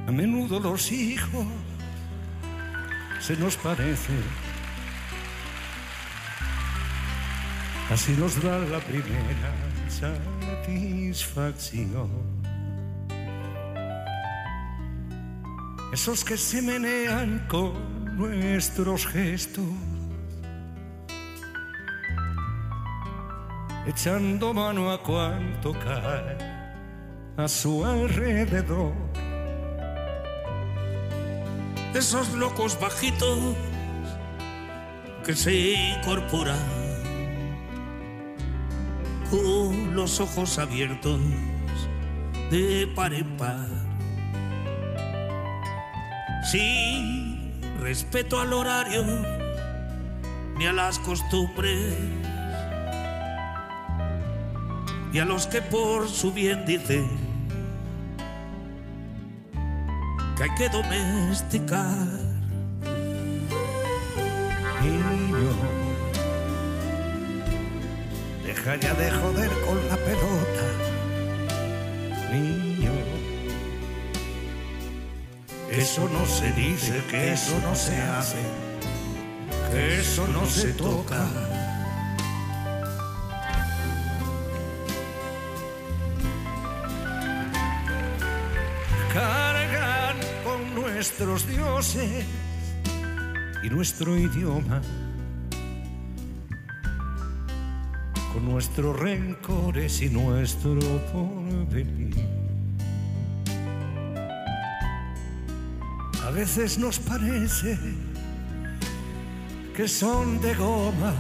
A menudo los hijos se nos parecen, así nos da la primera satisfacción. Esos que se menean con nuestros gestos, echando mano a cuanto cae a su alrededor. Esos locos bajitos que se incorporan con los ojos abiertos de par en par, sin respeto al horario ni a las costumbres, y a los que por su bien dicen que hay que domesticar. Niño, deja ya de joder con la pelota. Niño, eso no se dice, que eso no se hace, que eso no se toca. Cargan con nuestros dioses y nuestro idioma, con nuestros rencores y nuestro porvenir. A veces nos parece que son de goma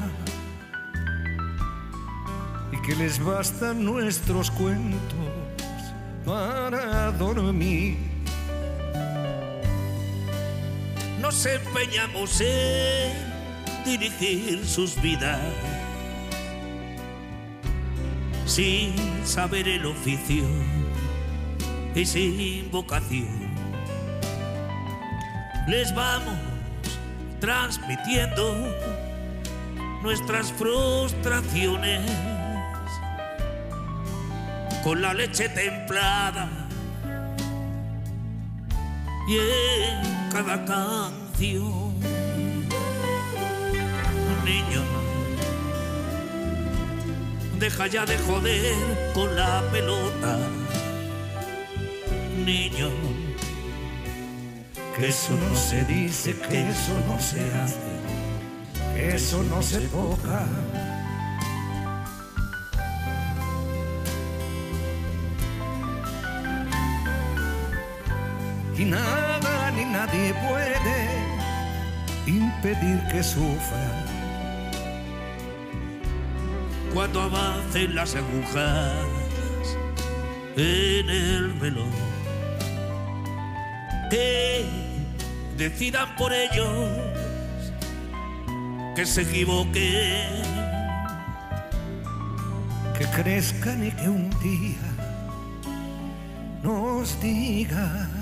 y que les bastan nuestros cuentos para dormir. Nos empeñamos en dirigir sus vidas sin saber el oficio y sin vocación. Les vamos transmitiendo nuestras frustraciones con la leche templada, y en cada canción. Niño, deja ya de joder con la pelota. Niño, que eso no se dice, que eso no se hace, que eso no se toca. Y nada ni nadie puede impedir que sufra cuando avancen las agujas en el reloj. Que decidan por ellos, que se equivoquen, que crezcan y que un día nos digan